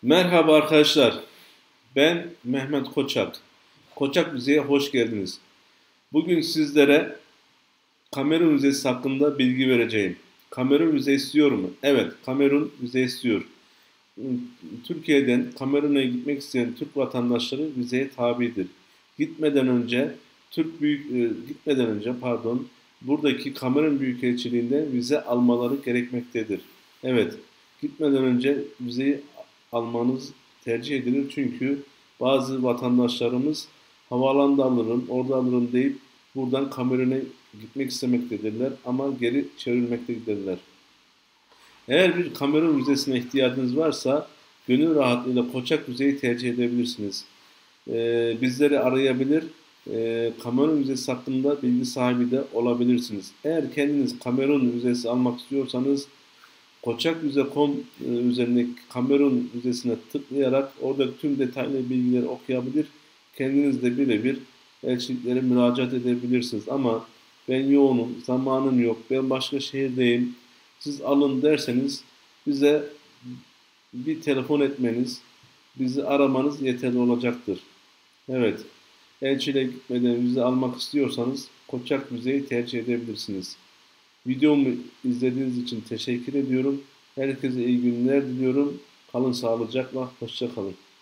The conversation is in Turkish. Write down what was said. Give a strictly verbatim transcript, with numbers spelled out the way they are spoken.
Merhaba arkadaşlar. Ben Mehmet Koçak. Koçak Müze'ye hoş geldiniz. Bugün sizlere Kamerun Müzesi hakkında bilgi vereceğim. Kamerun Müze istiyor mu? Evet, Kamerun Müze istiyor. Türkiye'den Kamerun'a gitmek isteyen Türk vatandaşları vizeye tabidir. Gitmeden önce Türk büyük e, gitmeden önce pardon buradaki Kamerun Büyükelçiliğinde vize almaları gerekmektedir. Evet, gitmeden önce vizeyi almanız tercih edilir çünkü bazı vatandaşlarımız havaalanında alırım, orada alırım deyip buradan Kamerun'a gitmek istemektedirler ama geri çevrilmektedirler. Eğer bir Kamerun Müzesi'ne ihtiyacınız varsa gönül rahatlığıyla Koçak Müze'yi tercih edebilirsiniz. Ee, bizleri arayabilir, e, Kamerun Müzesi hakkında bilgi sahibi de olabilirsiniz. Eğer kendiniz Kamerun Müzesi almak istiyorsanız koçakmüze nokta com e, üzerindeki Kamerun Müzesi'ne tıklayarak orada tüm detaylı bilgileri okuyabilir, kendiniz de birebir elçiliklere müracaat edebilirsiniz. Ama ben yoğunum, zamanım yok, ben başka şehirdeyim, siz alın derseniz bize bir telefon etmeniz, bizi aramanız yeterli olacaktır. Evet, elçiyle gitmeden vize almak istiyorsanız Koçak Müze'yi tercih edebilirsiniz. Videomu izlediğiniz için teşekkür ediyorum. Herkese iyi günler diliyorum. Kalın sağlıcakla, hoşça kalın.